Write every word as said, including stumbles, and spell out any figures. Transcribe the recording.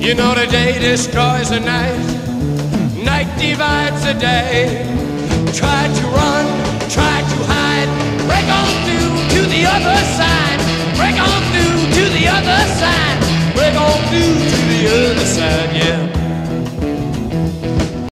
You know the day destroys the night, night divides the day. Try to run, try to hide, break on through to the other side. Break on through to the other side. Break on through to the other side, yeah.